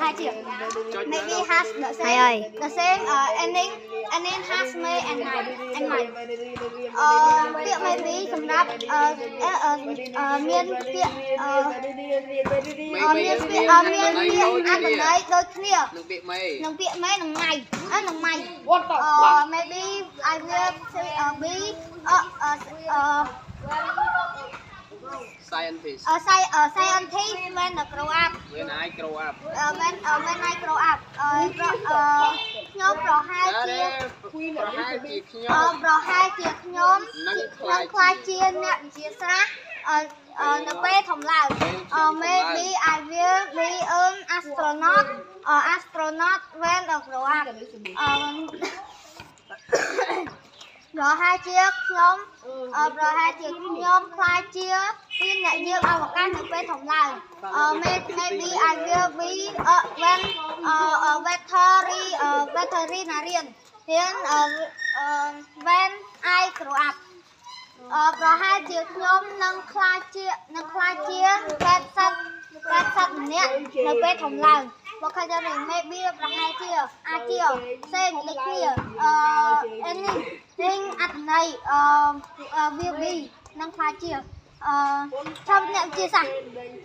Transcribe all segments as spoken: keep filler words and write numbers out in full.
hai chiều maybe has the same the same uh, ending and then has may and night and night uh, việc maybe sầm đáp miên việc miên việc miên việc ăn từ đấy đôi kia nông việc mấy nông việc mấy nông mày á nông mày maybe I will say uh, be uh, uh, uh, scientist. Uh, sci uh, scientist when I grow up. When I grow up. Uh, when uh, when I grow up. Uh, uh, nhóm pro hai chia. Pro hai chia nhóm. Pro hai chia nhóm. Nâng khai chia nè chia sát. Uh, uh, nó bé thòng lào. Uh, maybe I will be an astronaut. Uh, astronaut when I grow up. Uh, rồi hai chiếc nhóm uh, rồi hai chiếc nhóm khai chia viên đại dương avocado được bên thòng làng uh, maybe I will be uh, when uh, uh, veterinary uh, veterinarian then uh, uh, when I grow up uh, rồi hai chiếc nhóm nâng khai chia nâng khai chia bên sắt bên sắt nè được bên thòng làng Because maybe hai chiều, a chiều, same like clear. Uh, anything at night uh, uh, will be nâng khai chiều. Uh, trong nệm chia sẻ,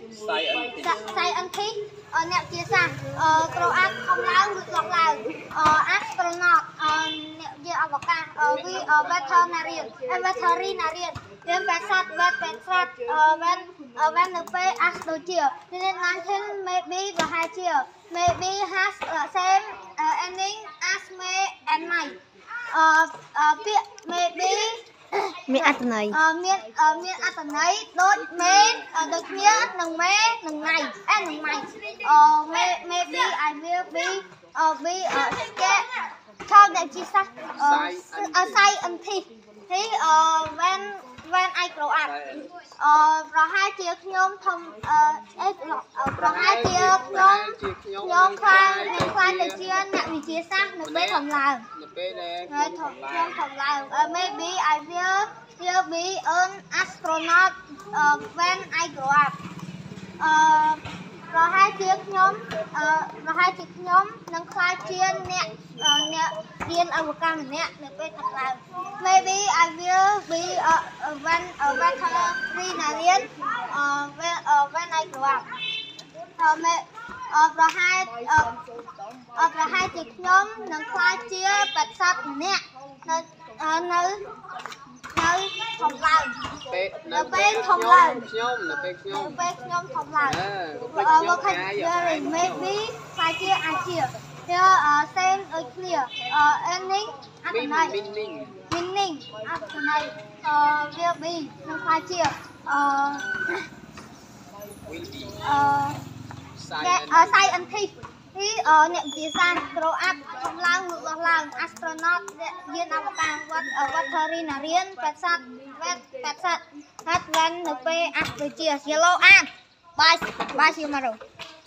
say ăn thích, nệm chia sẻ, grow up không láo ngược dọc lào, astronaut, nệm chia avocado, we veterinarian, veterinarian, then vet sát, vet vet sát, vet vet nước pe as đôi chiều, nên nineteen maybe và hai chiều. Maybe has the same uh, ending as me and mine. Uh, uh, maybe miền ăn này. Miền miền ăn này đôi mến đôi kia nâng mé nâng này em nâng này. Maybe I will be uh, be uh, scared. Cho để chi sắc. Say and thi. Thì when when I grow up. Rồi hai chiếc nhóm thông rồi hai chiếc nhóm nhóm khoa nhóm khoa từ chia nặng vì chia xác được bé thòng làng rồi nhóm thòng làng maybe I will will be an astronaut uh, when I grow up. Uh, rồi hai chiếc nhóm uh, rồi hai chiếc nhóm nâng khoa chia nè nè riêng avocado nè được bé thòng làng. Maybe I will be uh, uh, when uh, veterinarian uh, when uh, when I grow up. Uh, uh, rồi hai uh, uh, rồi hai chiếc nhóm nâng khoa chia bạch sắt nè nơi nơi nơi thòng làng nơi bên thòng làng nơi bên nhóm thòng làng. Maybe khoa chia ai chia here uh, same uh, clear uh, ending at the night meaning at the night uh, will be nâng khoa chia uh, uh, say and thi thì niệm chia sang grow up không lang ngược dọc làng astronaut viên avocado veterinarian pet sat vet pet sat hat van np as chia yellow an bye bye see you tomorrow.